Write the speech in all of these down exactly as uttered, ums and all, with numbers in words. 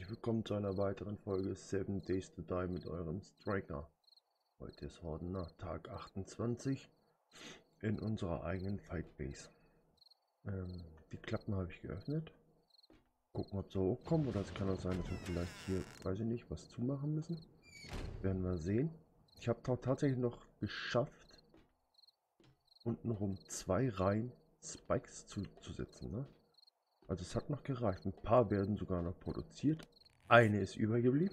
willkommen zu einer weiteren Folge Seven Days to Die mit eurem Striker. Heute ist Hordener Tag achtundzwanzig in unserer eigenen Fight Base. Ähm, die Klappen habe ich geöffnet. Gucken, ob sie hochkommen, oder es kann auch sein, dass wir vielleicht hier, weiß ich nicht, was zumachen müssen. Werden wir sehen. Ich habe tatsächlich noch geschafft, untenrum zwei Reihen Spikes zuzusetzen, ne? Also es hat noch gereicht. Ein paar werden sogar noch produziert. Eine ist übergeblieben.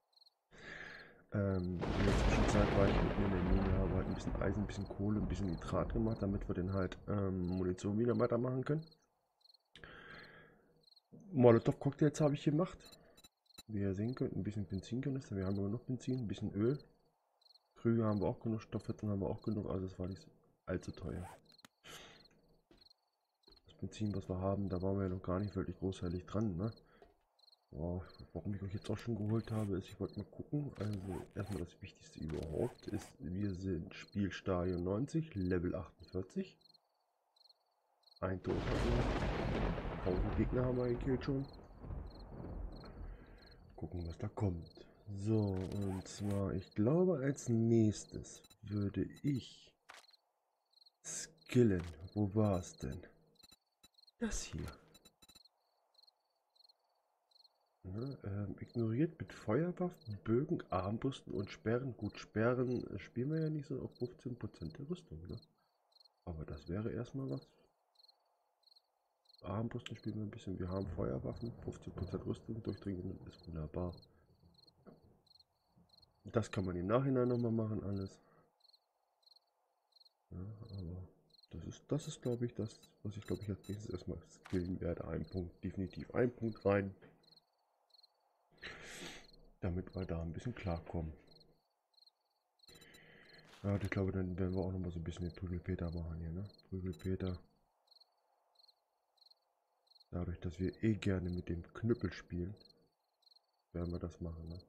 Ähm, in der Zwischenzeit war ich mitten in der Mine, habe halt ein bisschen Eisen, ein bisschen Kohle, ein bisschen Nitrat gemacht, damit wir dann halt ähm, Munition wieder weitermachen können. Molotov-Cocktails habe ich gemacht. Wie ihr sehen könnt, ein bisschen Benzinkanister. Wir haben nur noch Benzin, ein bisschen Öl. Krüge haben wir auch genug, Stofffetzen haben wir auch genug, also es war nicht allzu teuer. Benzin, was wir haben, da waren wir ja noch gar nicht wirklich großartig dran, ne? Wow, warum ich euch jetzt auch schon geholt habe, ist, ich wollte mal gucken. Also erstmal das Wichtigste überhaupt ist, wir sind Spielstadion neunzig, Level achtundvierzig. Ein Tod hatten wir. tausend Gegner haben wir gekillt schon. Gucken, was da kommt. So, und zwar, ich glaube, als nächstes würde ich skillen. Wo war es denn? Das hier. Ja, ähm, ignoriert mit Feuerwaffen, Bögen, Armbrüsten und Sperren. Gut, Sperren äh, spielen wir ja nicht so auf fünfzehn Prozent der Rüstung, ne? Aber das wäre erstmal was. Armbrüsten spielen wir ein bisschen. Wir haben Feuerwaffen, fünfzehn Prozent Rüstung, durchdringen ist wunderbar. Das kann man im Nachhinein nochmal machen, alles. Ja, aber das ist, das ist glaube ich, das, was ich glaube ich als nächstes erstmal skillen werde. Ein Punkt, definitiv ein Punkt rein. Damit wir da ein bisschen klarkommen. Ja, ich glaube, dann werden wir auch noch mal so ein bisschen den Prügelpeter machen hier, ne? Prügelpeter. Dadurch, dass wir eh gerne mit dem Knüppel spielen, werden wir das machen, ne?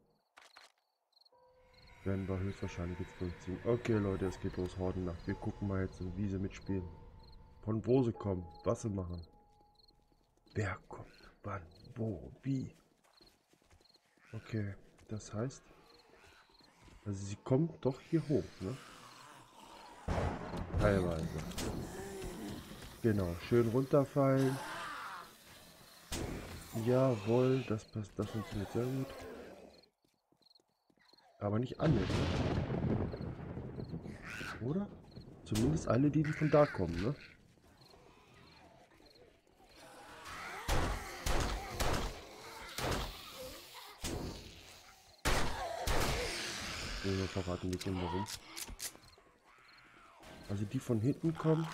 Werden wir höchstwahrscheinlich jetzt durchziehen. Okay, Leute, es geht los, Hordennacht. Wir gucken mal jetzt, wie sie mitspielen. Von wo sie kommen, was sie machen. Wer kommt, wann, wo, wie. Okay, das heißt, also sie kommen doch hier hoch, ne? Teilweise. Genau, schön runterfallen. Jawohl, das passt, das funktioniert sehr gut. Aber nicht alle, ne? Oder? Zumindest alle, die, die von da kommen, ne? Ich will nur verraten, nicht immer warum. Also die von hinten kommen,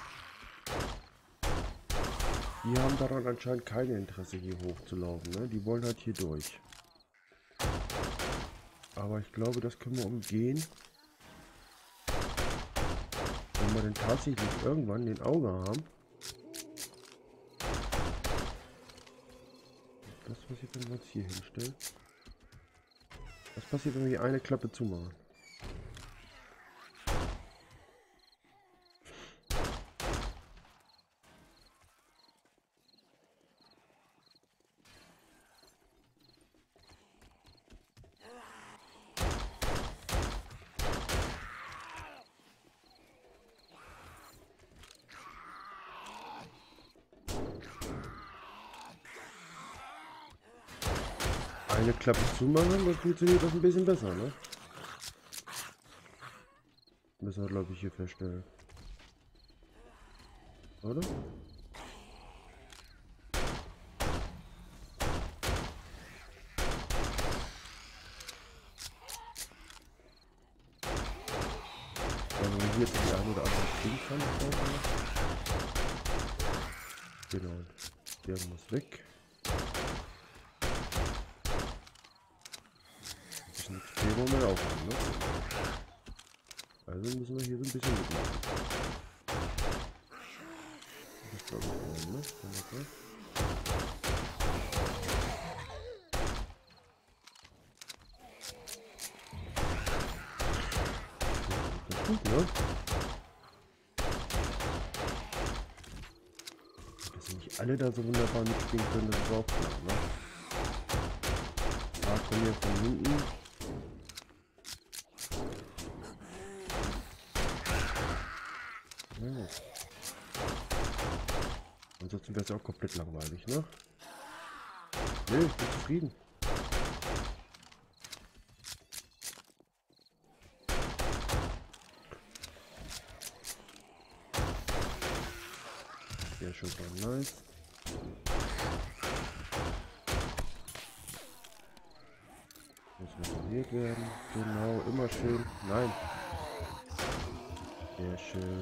die haben daran anscheinend kein Interesse, hier hochzulaufen, ne? Die wollen halt hier durch. Aber ich glaube, das können wir umgehen. Wenn wir dann tatsächlich irgendwann den Auge haben. Was passiert, wenn wir uns hier hinstellen? Was passiert, wenn wir hier eine Klappe zumachen? Eine Klappe zumachen, dann funktioniert das ein bisschen besser, ne? Müssen wir, glaube ich, hier feststellen. Oder? Wenn wir hier jetzt die eine oder andere Springpfanne brauchen. Genau. Der muss weg. Ein bisschen X P wollen wir auch haben, ne? Also müssen wir hier so ein bisschen mitmachen. Das glaube ich auch, ne? Okay. Das ist gut, ne? Dass nicht alle da so wunderbar mitspielen können, das ist auch klar, ne? kommen hier von hinten. Ja. Ansonsten wäre es ja auch komplett langweilig, ne? Nee, ich bin zufrieden. Ja, schon mal nice. Muss repariert werden. Genau, immer schön. Nein. Sehr schön.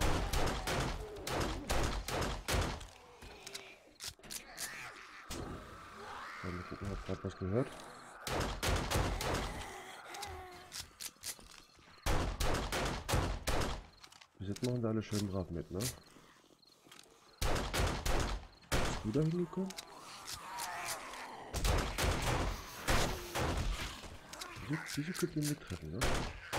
Mal gucken, ob gerade was gehört. Bis jetzt machen sie alle schön brav mit, ne? Bist du da hingekommen? Wieso, wieso könnt ihr mittreffen, ne?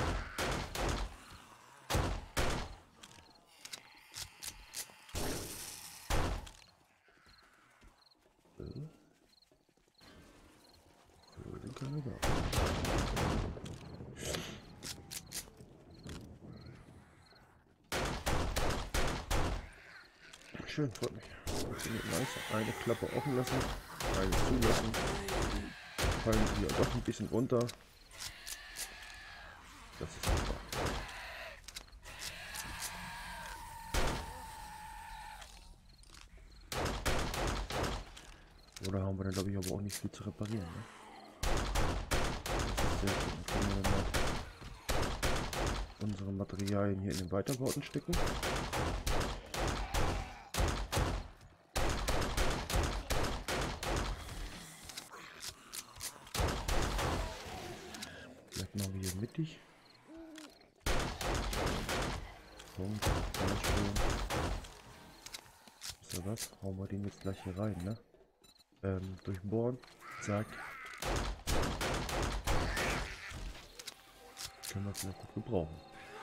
So. So, den können wir da. Schön, freut mich. Nice. Eine Klappe offen lassen, eine zulassen. Fallen sie ja doch ein bisschen runter. Das ist super. Oder haben wir dann, glaube ich, aber auch nicht viel zu reparieren. Ne? Das ist sehr schön. Dann können wir dann halt unsere Materialien hier in den Weiterbauten stecken. Vielleicht machen wir hier mittig. Punkt. Sehr schön. Ist ja was? Hauen wir den jetzt gleich hier rein, ne? Ähm, durchbohren. Zack. Können wir vielleicht gut gebrauchen.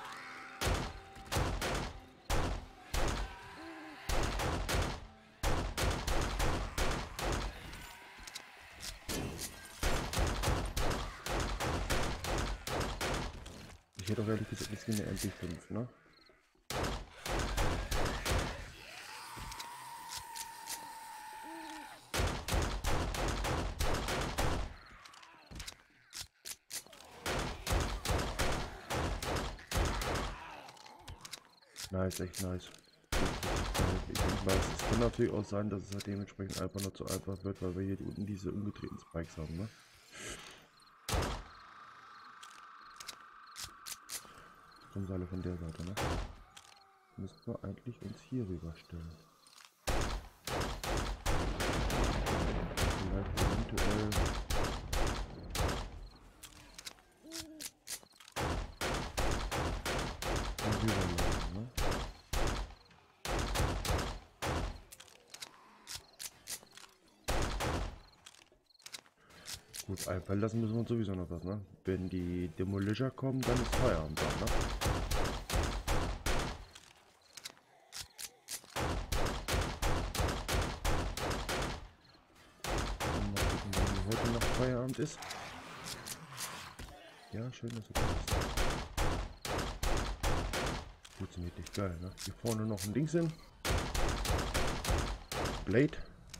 Ich hätte auch ehrlich gesagt nichts gegen eine M P fünf, ne? Nice, echt nice. Ich weiß, es kann natürlich auch sein, dass es halt dementsprechend einfach nur zu einfach wird, weil wir hier unten diese umgedrehten Spikes haben, ne? Kommen sie alle von der Seite, ne? Müssten wir eigentlich uns hier rüber stellen. Vielleicht eventuell... rüberlaufen, ne? Gut, einfallen lassen müssen wir uns sowieso noch was, ne? Wenn die Demolisher kommen, dann ist Feierabend da, ne? Mal gucken, wenn heute noch Feierabend ist. Ja, schön, dass du da bist. Gut, ziemlich geil, ne? Hier vorne noch ein Ding sind. Blade.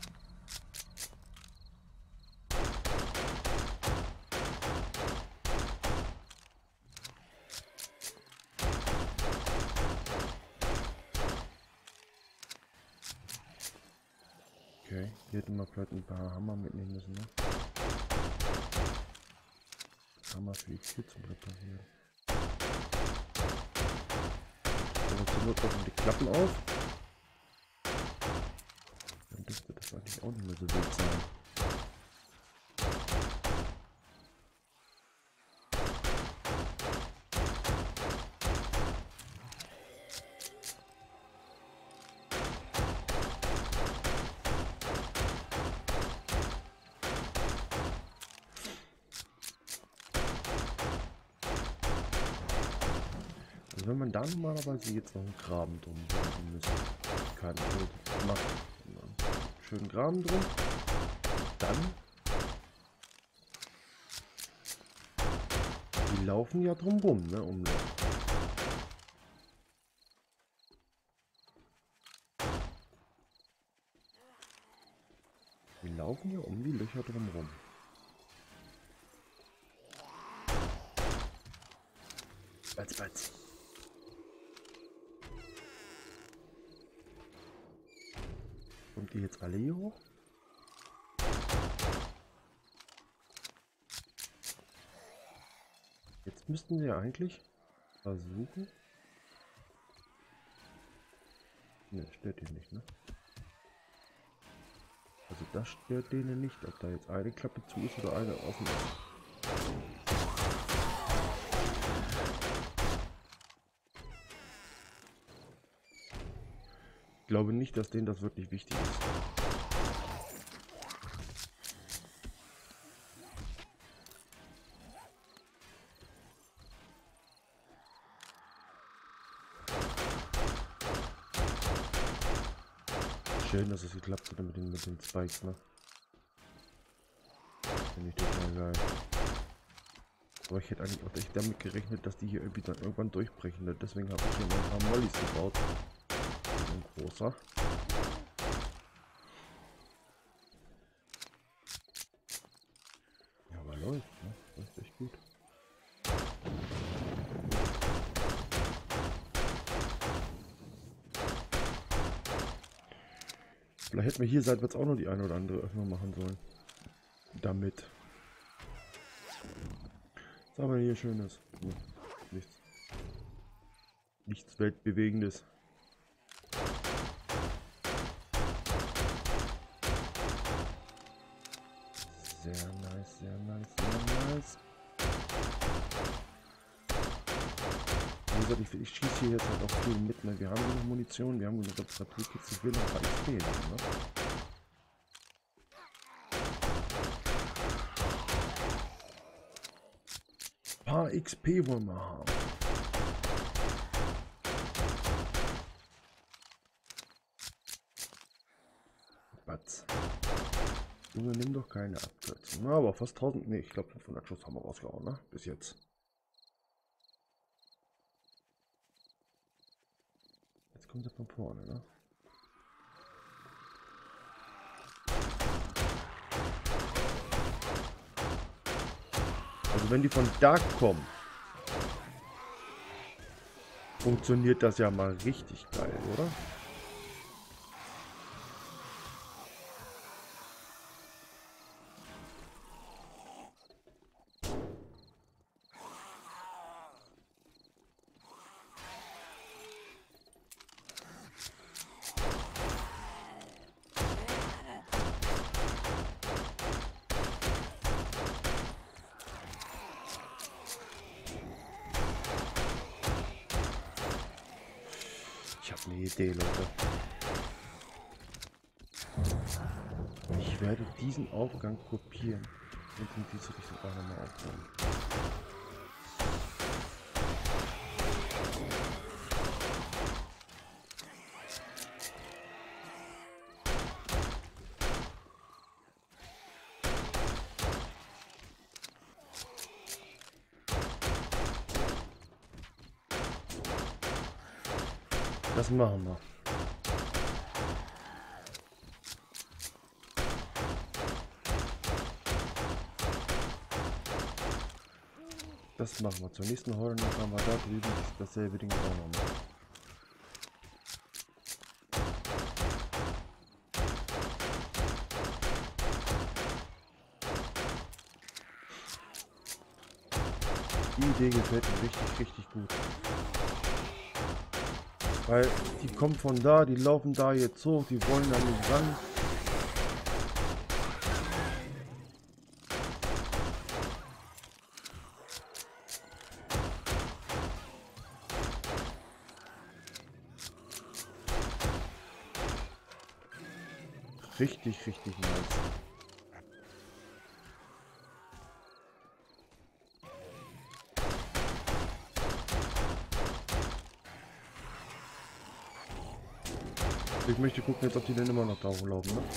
Okay, hier hätten wir vielleicht ein paar Hammer mitnehmen müssen, ne? Hammer für die Tür zum Reparieren. Aber zur Not machen die Klappen auf. Dann dürfte das eigentlich auch nicht mehr so wild sein. Also wenn man da normalerweise jetzt noch einen Graben drum machen müsste, kann ich machen. Schönen Graben drum. Dann Die laufen ja drumrum, ne? Um die laufen ja um die Löcher drumrum. Batz, batz. Kommt die jetzt alle hier hoch? Jetzt müssten wir eigentlich versuchen. Ne, stört den nicht, ne? Also das stört denen nicht, ob da jetzt eine Klappe zu ist oder eine offen ist. Ich glaube nicht, dass denen das wirklich wichtig ist. Schön, dass es geklappt hat mit den, mit den Spikes, ne? Finde ich total geil. Aber ich hätte eigentlich auch echt damit gerechnet, dass die hier irgendwie dann irgendwann durchbrechen. Deswegen habe ich hier noch ein paar Mollys gebaut. Ein großer. Ja, aber läuft, ne? Das ist echt gut. Vielleicht hätten wir hier seitwärts auch noch die eine oder andere Öffnung machen sollen. Damit. Was haben wir hier Schönes? Nee, nichts. Nichts Weltbewegendes. Sehr nice, sehr nice, sehr nice. Wie gesagt, ich, ich schieße hier jetzt halt auch viel mit. Ne? Wir haben genug Munition, wir haben genug Reparaturkits, ich will noch ein paar X P. Ne? Ein paar X P wollen wir haben. Batz. Junge, nimm doch keine Abkürzung. Na, aber fast tausend, ne, ich glaube fünfhundert Schuss haben wir rausgehauen, ne? Bis jetzt. Jetzt kommt er von vorne, ne? Also wenn die von da kommen, funktioniert das ja mal richtig geil, oder? Ich habe eine Idee, Leute. Ich werde diesen Aufgang kopieren und in diese Richtung auch nochmal aufbauen. Das machen wir. Das machen wir. Zur nächsten Horde haben wir da drüben dasselbe Ding auch nochmal. Die Idee gefällt mir richtig, richtig gut. Weil die kommen von da, die laufen da jetzt hoch, die wollen da nicht ran. Richtig, richtig nice. Ich möchte gucken jetzt, ob die denn immer noch da hochlaufen, ne?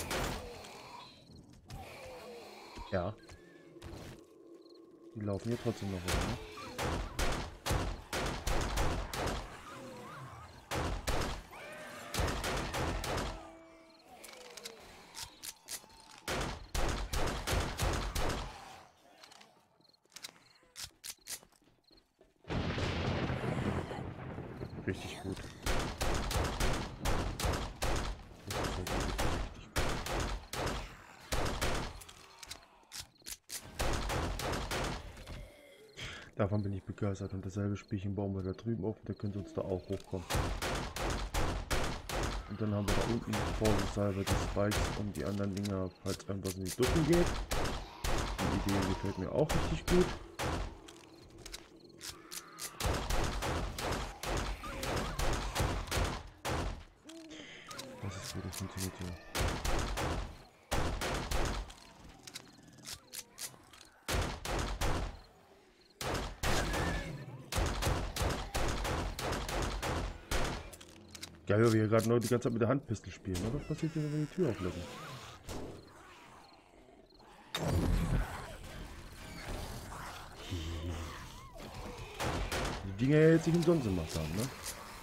Ja. Die laufen hier trotzdem noch hoch, ne? Richtig gut. Davon bin ich begeistert. Und dasselbe Spielchen bauen wir da drüben auf. Da können sie uns da auch hochkommen. Und dann haben wir da unten vorsichtshalber die Spikes und die anderen Dinger, falls irgendwas in die Dutten geht. Die Idee gefällt mir auch richtig gut. Das ist gut, das funktioniert hier. Geil, wie wir gerade nur die ganze Zeit mit der Handpistole spielen. Ne? Was passiert hier, wenn wir die Tür auflassen? Die Dinger ja jetzt nicht umsonst gemacht haben, ne?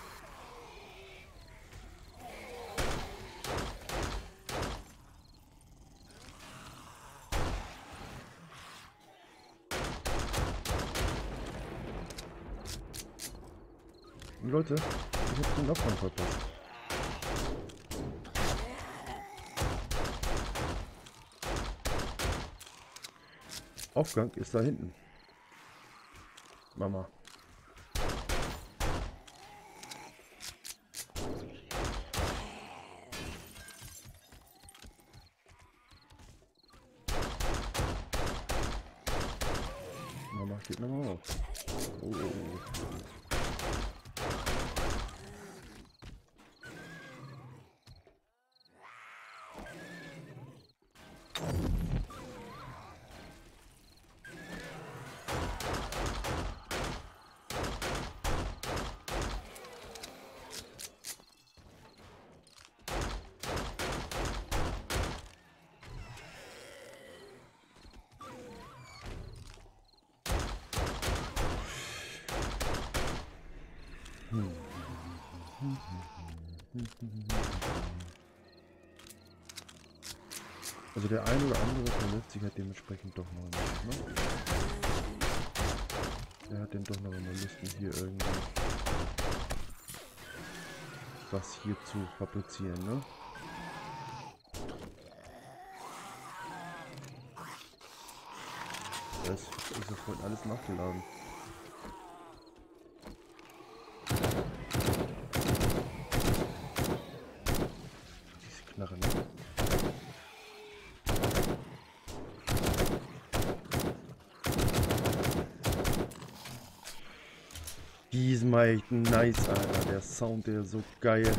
Leute, ich hab den Abgang verpasst. Aufgang ist da hinten. Mama. Mama steht nochmal auf. Oh, oh, oh. Also der eine oder andere verlässt sich halt dementsprechend doch noch nicht, ne? Er hat den doch noch immer Lust, hier irgendwie was hier zu fabrizieren, ne? Das ist ja vorhin alles nachgeladen. Diese Knarre, ne? Diesmal echt nice, Alter. Der Sound, der ist so geil.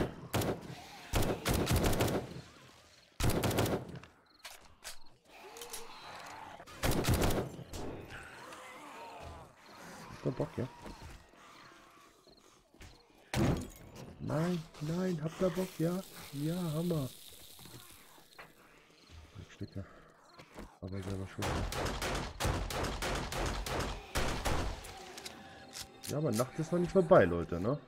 Habt ihr Bock, ja? Nein, nein, habt ihr Bock, ja? Ja, Hammer. Stecker. Aber selber schon. Ja, aber Nacht ist noch nicht vorbei, Leute, ne?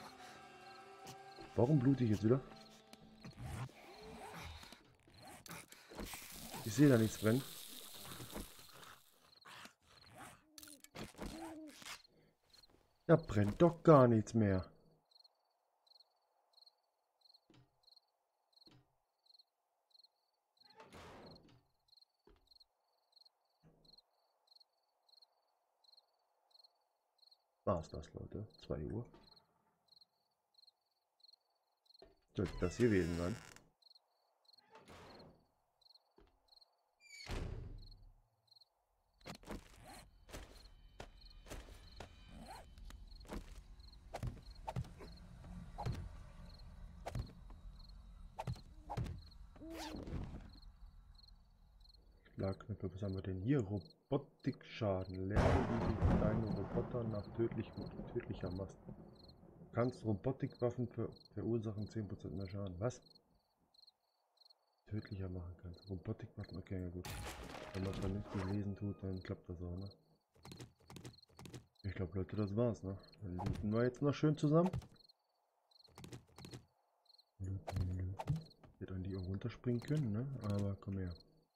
Warum blute ich jetzt wieder? Ich sehe da nichts brennen. Da brennt doch gar nichts mehr. War's das, Leute? zwei Uhr. Sollte das hier gewesen sein? Schlagknöpfe, was haben wir denn hier? Robotikschaden. Lerne, wie sich deine Roboter nach tödlich, tödlicher machst. Kannst Robotikwaffen ver verursachen zehn Prozent mehr Schaden. Was? Tödlicher machen kannst. Robotikwaffen, okay, ja gut. Wenn man vernünftig lesen tut, dann klappt das auch, ne? Ich glaube, Leute, das war's, ne? Dann looten wir jetzt noch schön zusammen. Looten, looten. Hätte an die auch runterspringen können, ne? Aber komm her.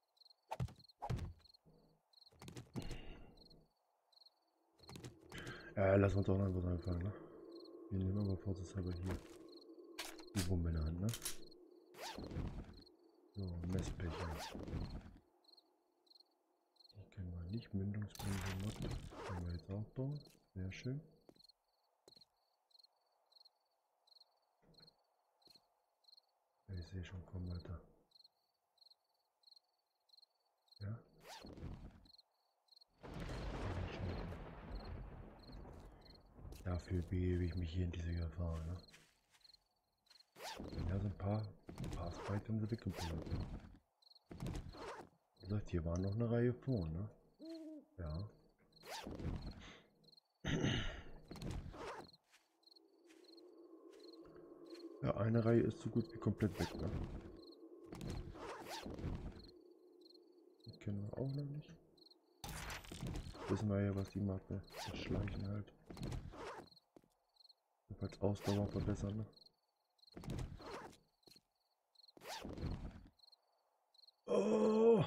Ja, lass uns auch noch was einfallen, ne? Wir nehmen aber vorsichtshalber hier die Wumme in der Hand, ne? So, Messbecher. Die können wir nicht. Mündungsbremse Mod können wir jetzt auch bauen. Sehr schön. Ich sehe schon, komm weiter. Ja. Dafür begebe ich mich hier in diese Gefahr, ne? Ja, so ein paar Passfight haben sie weggebunden. Wie gesagt, hier war noch eine Reihe vor, ne? Ja. Ja, eine Reihe ist so gut wie komplett weg, ne? Die kennen wir auch noch nicht. Wissen wir ja, was die macht, ne? Das Schleichen halt. Jedenfalls Ausdauer verbessern, ne? Oh!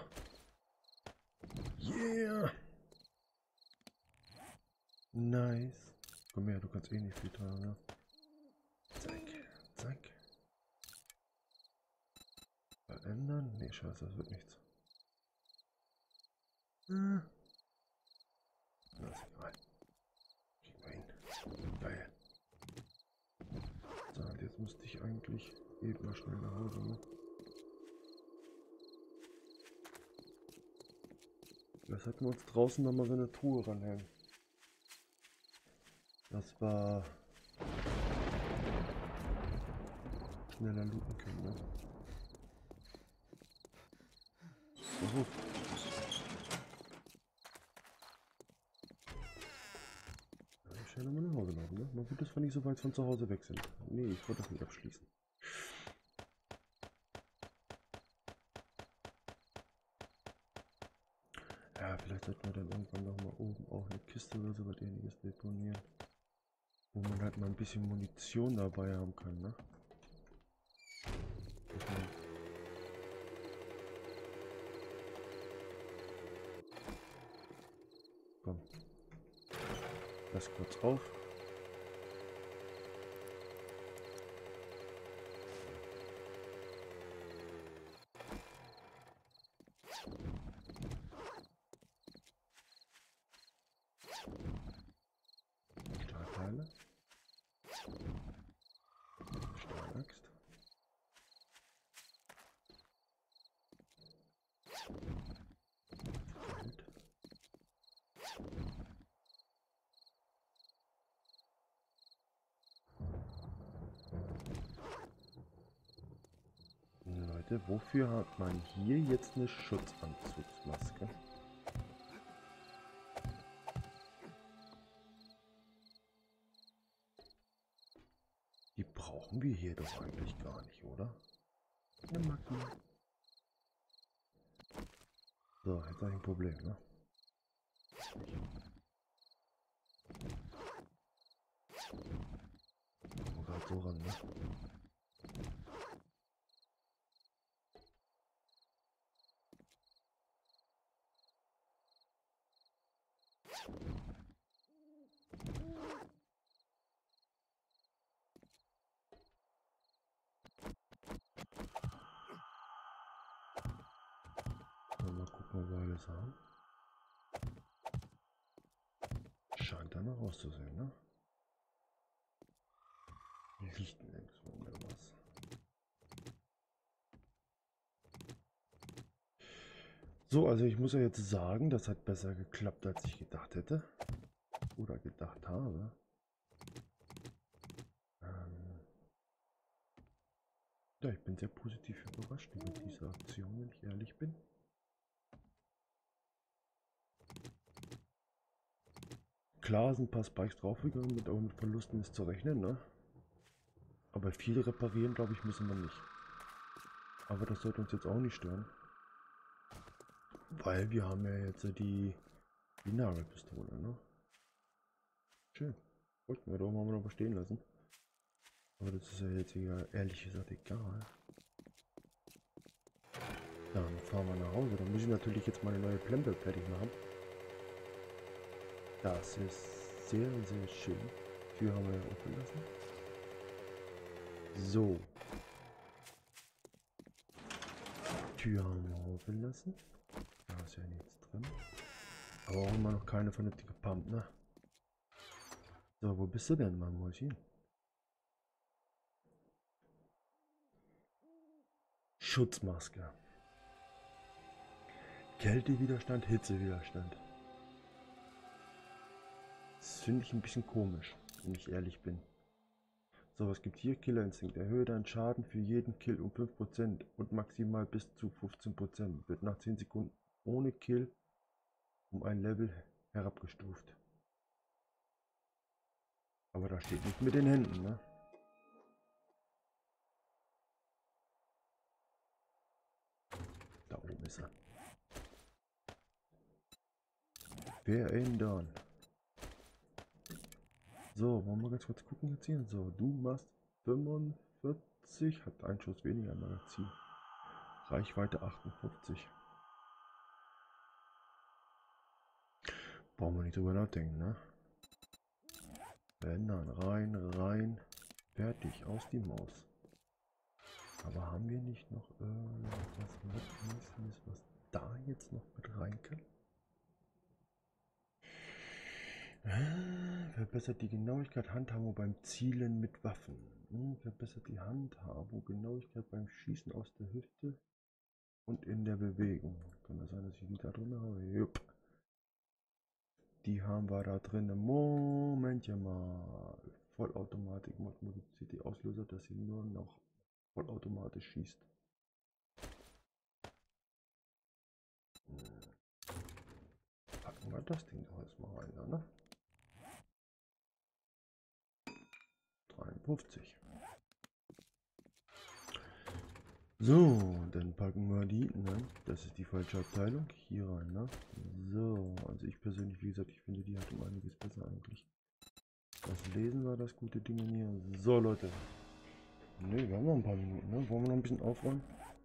Yeah! Nice. Komm her, du kannst eh nicht viel tragen, ne? Zack, zack. Verändern? Nee, scheiße, das wird nichts. Hm. Das ist egal. Kriegen wir hin. Geil. So, und jetzt müsste ich eigentlich eben mal schnell nach Hause, ne? Das hatten wir uns draußen nochmal so eine Truhe ranhängen. Das war schneller looten können, ne? So. Ja, ich schnell nochmal nach Hause laufen, ne? Mal gut, dass wir nicht so weit von zu Hause weg sind. Nee, ich wollte das nicht abschließen. Ja, vielleicht sollten wir dann irgendwann noch mal oben auch eine Kiste oder so was ähnliches deponieren. Wo man halt mal ein bisschen Munition dabei haben kann, ne? Dass man komm. Lass kurz auf. Stahlteile. Stahlaxt. Geld. Leute, wofür hat man hier jetzt eine Schutzanzugsmaske? Die brauchen wir hier doch eigentlich gar nicht, oder? Ja, Macken. So, jetzt habe ich ein Problem, ne? Kommen wir gerade so ran, ne? So, mal gucken, ob wir alles haben. Scheint danach auszusehen, ne? Liegt nirgendwo mehr was. So, also ich muss ja jetzt sagen, das hat besser geklappt, als ich gedacht hätte. Oder gedacht habe. Ähm ja, ich bin sehr positiv überrascht über diese Aktion, wenn ich ehrlich bin. Klar sind ein paar Spikes draufgegangen, mit, auch mit Verlusten ist zu rechnen, ne? Aber viel reparieren, glaube ich, müssen wir nicht. Aber das sollte uns jetzt auch nicht stören. Weil wir haben ja jetzt die, die Nagelpistole, ne? Schön. Wollten wir doch mal noch stehen lassen. Aber das ist ja jetzt egal, ehrlich gesagt egal. Dann fahren wir nach Hause. Dann muss ich natürlich jetzt meine neue Plempe fertig machen. Das ist sehr, sehr schön. Tür haben wir ja offen lassen. So. Tür haben wir offen lassen. Da ist ja nichts drin. Aber auch immer noch keine vernünftige Pump, ne? So, wo bist du denn, mein Mäuschen? Schutzmaske. Kältewiderstand, Hitzewiderstand. Das finde ich ein bisschen komisch, wenn ich ehrlich bin. So, was gibt hier? Killer Instinct. Erhöhe deinen Schaden für jeden Kill um fünf Prozent und maximal bis zu fünfzehn Prozent. Wird nach zehn Sekunden ohne Kill um ein Level herabgestuft. Aber da steht nicht mit den Händen, ne? Da oben ist er. Verändern. So, wollen wir ganz kurz gucken jetzt hier. So, du machst fünfundvierzig, hat einen Schuss weniger im Magazin. Reichweite achtundfünfzig. Brauchen wir nicht drüber nachdenken, ne? Verändern, rein, rein. Fertig, aus die Maus. Aber haben wir nicht noch irgendwas mitmäßiges, was da jetzt noch mit rein kann? Verbessert die Genauigkeit Handhabung beim Zielen mit Waffen. Hm, verbessert die Handhabung Genauigkeit beim Schießen aus der Hüfte und in der Bewegung. Kann das sein, dass ich die da drin habe? Jupp. Die haben wir da drin. Momentchen mal. Vollautomatik modifiziert die Auslöser, dass sie nur noch vollautomatisch schießt. Packen wir das Ding doch jetzt mal rein, ne? dreiundfünfzig. So, dann packen wir die, ne? Das ist die falsche Abteilung, hier rein, ne? So, also ich persönlich, wie gesagt, ich finde die hat um einiges besser eigentlich. Das lesen wir, das gute Ding hier. So, Leute. Ne, wir haben noch ein paar Minuten, ne? Wollen wir noch ein bisschen aufräumen?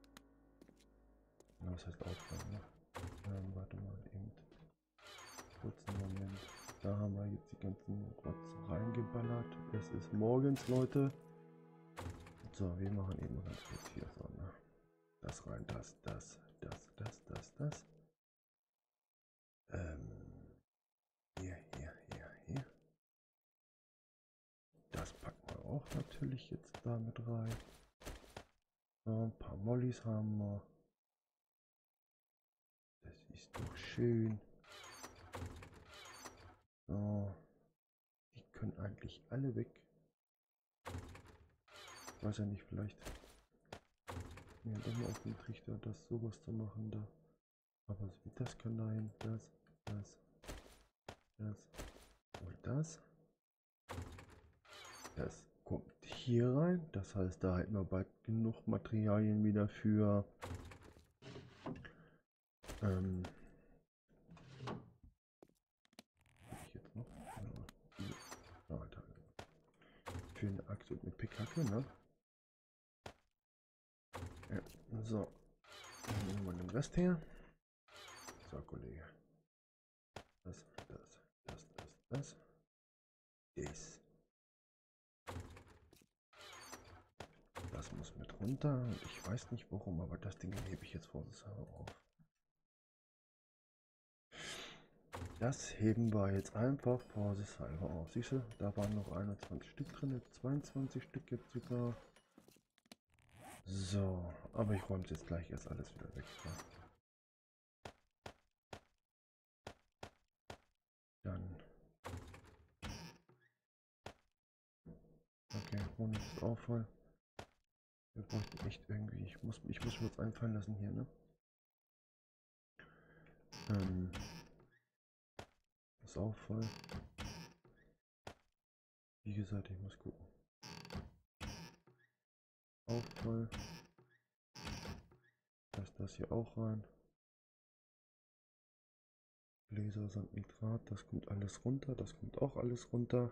Na, was heißt aufräumen, ne? Ähm, warte mal, eben. Kurzen Moment. Da haben wir jetzt die ganzen Rotz reingeballert. Es ist morgens, Leute. So, wir machen eben ganz kurz hier so, ne? Das rein, das, das, das, das, das, das. Ähm, hier, hier, hier, hier. Das packen wir auch natürlich jetzt da mit rein. So, ein paar Mollys haben wir. Das ist doch schön. So, die können eigentlich alle weg. Ich weiß ja nicht, vielleicht mir doch mal auf den Trichter, das sowas zu machen da. Aber das kann dahin, das, das, das und das. Das kommt hier rein. Das heißt, da hätten wir bald genug Materialien wieder für ähm, ich jetzt noch ja, für eine Axt und eine Pickhacke, ne? Ja, so. Dann nehmen wir den Rest her. So, Kollege. Das, das, das, das, das. Das. Das muss mit runter. Und ich weiß nicht warum, aber das Ding hebe ich jetzt vorsichtshalber auf. Das heben wir jetzt einfach vorsichtshalber auf. Siehst du, da waren noch einundzwanzig Stück drin, zweiundzwanzig Stück jetzt sogar. So, aber ich räume es jetzt gleich erst alles wieder weg. Ja. Dann. Okay, Honig ist auch voll. Wir bräuchten echt irgendwie. Ich muss, ich muss mir jetzt einfallen lassen hier, ne? Ähm. Ist auch voll. Wie gesagt, ich muss gucken. Auch voll. Lass das hier auch rein. Laser, Sand, Nitrat, das kommt alles runter, das kommt auch alles runter.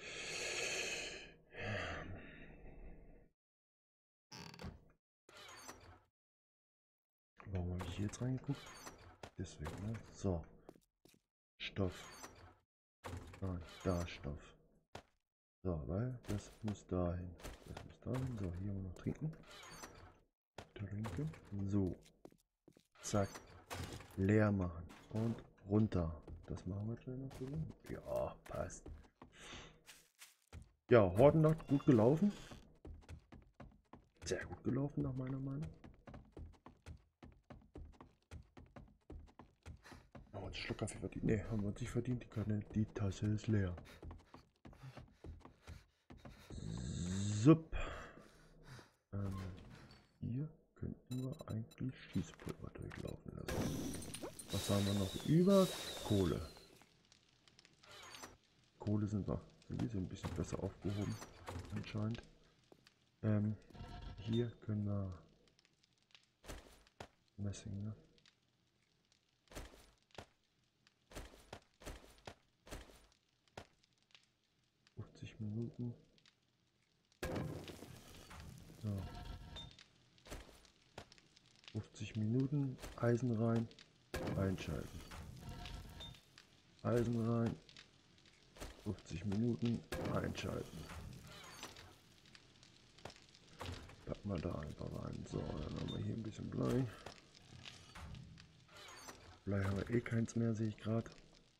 Warum habe ich hier jetzt reingeguckt? Deswegen, ne? So. Stoff. Nein, da Stoff. So, weil das muss dahin. Das muss dahin. So, hier noch trinken. Trinken. So. Zack. Leer machen. Und runter. Das machen wir schnell noch so. Ja, passt. Ja, Hordennacht gut gelaufen. Sehr gut gelaufen, nach meiner Meinung. Haben wir uns einen Schluck Kaffee verdient? Ne, haben wir uns nicht verdient. Die Kanne, die Tasse ist leer. Sup. Ähm, hier könnten wir eigentlich Schießpulver durchlaufen lassen. Was haben wir noch über? Kohle. Kohle sind wir sowieso ein bisschen besser aufgehoben, anscheinend. Ähm, hier können wir Messing, ne? fünfzig Minuten. So. fünfzig Minuten, Eisen rein, einschalten. Eisen rein, fünfzig Minuten, einschalten. Packen wir da einfach rein. So, dann haben wir hier ein bisschen Blei. Blei haben wir eh keins mehr, sehe ich gerade.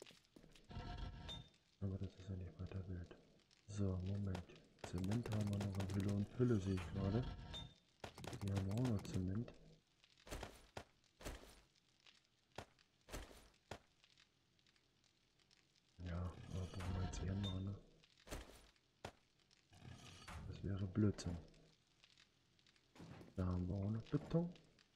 Aber das ist ja nicht weiter wild. So, Moment. Zement haben wir noch in Hülle und Fülle, sehe ich gerade. Hier haben wir auch noch Zement. Ja, aber brauchen wir jetzt hier machen, ne? Das wäre Blödsinn. Da haben wir auch noch Beton.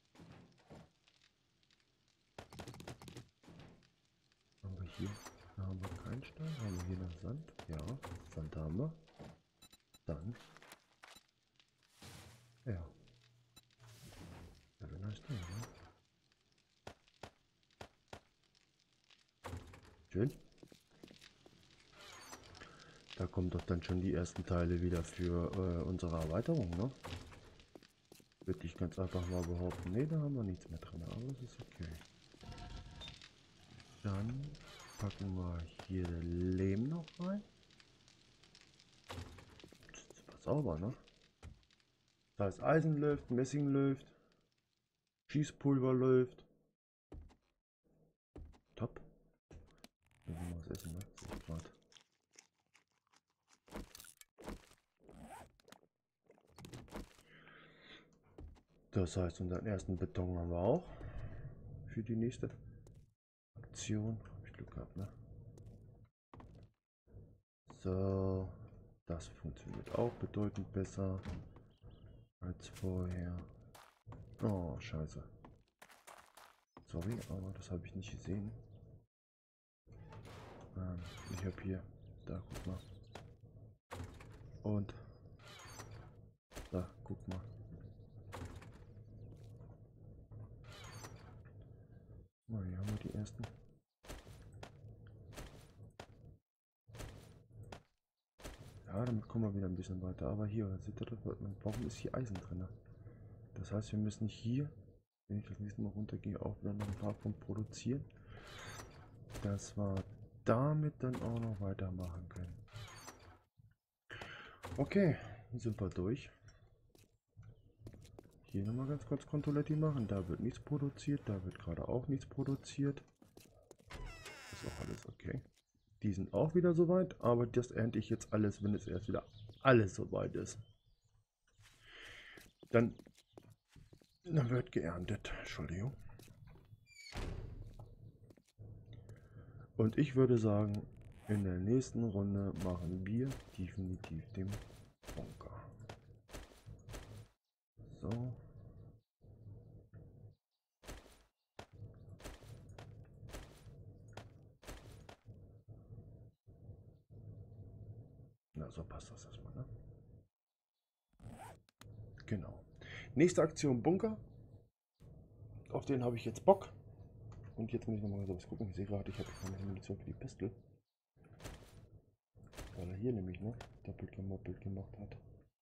Haben wir hier, da haben wir keinen Stein. Haben wir hier noch Sand? Ja, Sand haben wir. Dann. Ja. Very nice thing, ne? Schön. Da kommen doch dann schon die ersten Teile wieder für äh, unsere Erweiterung, ne? Würde ich ganz einfach mal behaupten. Ne, da haben wir nichts mehr drin, aber es ist okay. Dann packen wir hier Lehm noch rein. Das ist super sauber, ne? Das heißt, Eisen läuft, Messing läuft, Schießpulver läuft. Top. Dann wollen wir was essen, ne? Grad. Das heißt, unseren ersten Beton haben wir auch. Für die nächste Aktion. Hab ich Glück gehabt, ne? So. Das funktioniert auch bedeutend besser als vorher. Oh, scheiße. Sorry, aber das habe ich nicht gesehen. Ähm, ich habe hier, da, guck mal. Und da, guck mal. Oh, hier haben wir die ersten. Ja, damit kommen wir wieder ein bisschen weiter. Aber hier, seht ihr, warum ist hier Eisen drin? Das heißt, wir müssen hier, wenn ich das nächste Mal runtergehe, auch wieder noch ein paar von produzieren. Dass wir damit dann auch noch weitermachen können. Okay, sind wir durch. Hier nochmal ganz kurz Controletti machen. Da wird nichts produziert, da wird gerade auch nichts produziert. Ist auch alles okay. Die sind auch wieder soweit, aber das ernte ich jetzt alles, wenn es erst wieder alles soweit ist. Dann, dann wird geerntet. Entschuldigung. Und ich würde sagen, in der nächsten Runde machen wir definitiv den Bunker. So. Na, so passt das erstmal, ne? Genau. Nächste Aktion Bunker. Auf den habe ich jetzt Bock. Und jetzt muss ich nochmal so was gucken. Ich sehe gerade, ich habe keine Munition für die Pistole. Weil er hier nämlich noch doppelt gemoppelt gemacht hat.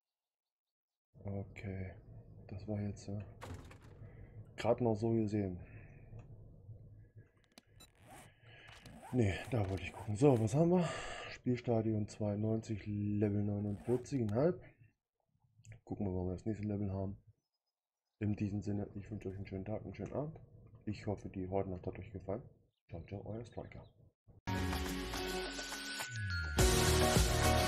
Okay. Das war jetzt äh, gerade noch so gesehen. Ne, da wollte ich gucken. So, was haben wir? Spielstadion zweiundneunzig, Level neunundvierzig Komma fünf. Gucken wir mal, ob wir das nächste Level haben. In diesem Sinne, ich wünsche euch einen schönen Tag, einen schönen Abend. Ich hoffe, die Hordennacht hat euch gefallen. Ciao, ciao, euer Striker.